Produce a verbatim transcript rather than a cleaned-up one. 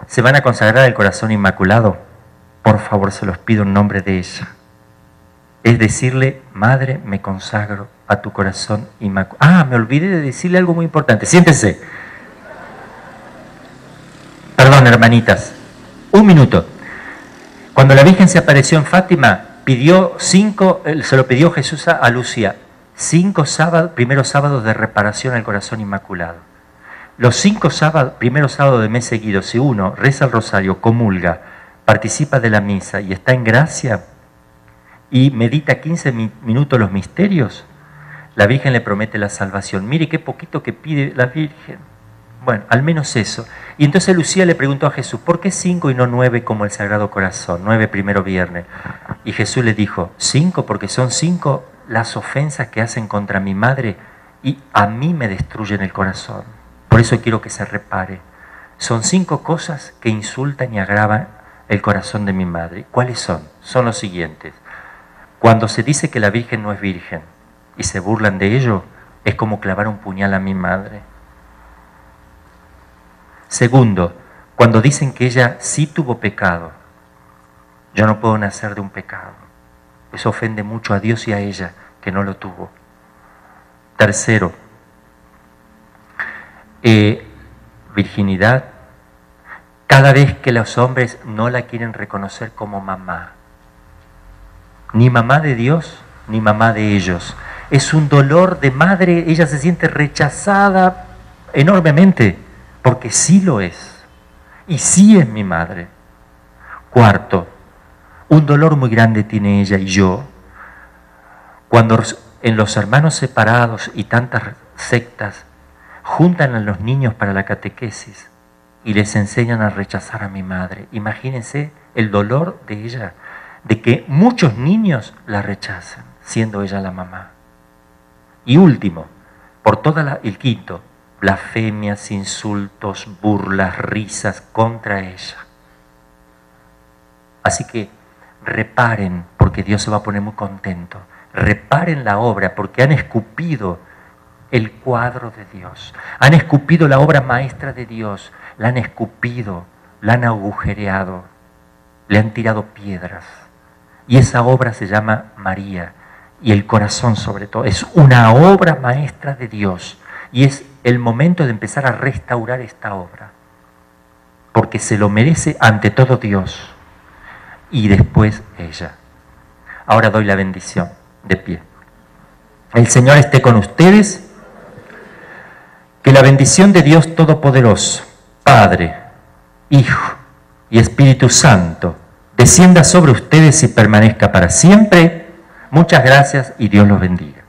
se van a consagrar al corazón inmaculado, por favor se los pido en nombre de ella. Es decirle, Madre, me consagro a tu corazón inmaculado. Ah, me olvidé de decirle algo muy importante. Siéntese. Perdón, hermanitas. Un minuto. Cuando la Virgen se apareció en Fátima, pidió cinco, se lo pidió Jesús a Lucía, cinco sábados, primeros sábados de reparación al corazón inmaculado. Los cinco sábados, primeros sábados de mes seguido, si uno reza el rosario, comulga, participa de la misa y está en gracia y medita quince minutos los misterios, la Virgen le promete la salvación. Mire qué poquito que pide la Virgen. Bueno, al menos eso. Y entonces Lucía le preguntó a Jesús, ¿por qué cinco y no nueve como el Sagrado Corazón? Nueve primero viernes. Y Jesús le dijo, cinco porque son cinco las ofensas que hacen contra mi madre y a mí me destruyen el corazón. Por eso quiero que se repare. Son cinco cosas que insultan y agravan el corazón de mi madre. ¿Cuáles son? Son los siguientes. Cuando se dice que la Virgen no es virgen y se burlan de ello, es como clavar un puñal a mi madre. Segundo, cuando dicen que ella sí tuvo pecado, yo no puedo nacer de un pecado. Eso ofende mucho a Dios y a ella, que no lo tuvo. Tercero, eh, virginidad, cada vez que los hombres no la quieren reconocer como mamá. Ni mamá de Dios, ni mamá de ellos. Es un dolor de madre, ella se siente rechazada enormemente, porque sí lo es, y sí es mi madre. Cuarto, un dolor muy grande tiene ella y yo, cuando en los hermanos separados y tantas sectas juntan a los niños para la catequesis y les enseñan a rechazar a mi madre. Imagínense el dolor de ella, de que muchos niños la rechazan, siendo ella la mamá. Y último, por toda la, el quinto, blasfemias, insultos, burlas, risas contra ella. Así que reparen, porque Dios se va a poner muy contento. Reparen la obra, porque han escupido el cuadro de Dios. Han escupido la obra maestra de Dios. La han escupido, la han agujereado, le han tirado piedras. Y esa obra se llama María. Y el corazón sobre todo. Es una obra maestra de Dios. Y es el momento de empezar a restaurar esta obra. Porque se lo merece ante todo Dios. Y después ella. Ahora doy la bendición de pie. El Señor esté con ustedes. Que la bendición de Dios Todopoderoso, Padre, Hijo y Espíritu Santo, descienda sobre ustedes y permanezca para siempre. Muchas gracias y Dios los bendiga.